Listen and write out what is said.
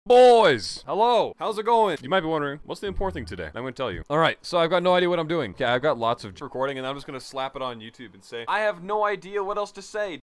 Boys! Hello! How's it going? You might be wondering, what's the important thing today? I'm gonna tell you. Alright, so I've got no idea what I'm doing. Okay, I've got lots of recording, and I'm just gonna slap it on YouTube and say, I have no idea what else to say.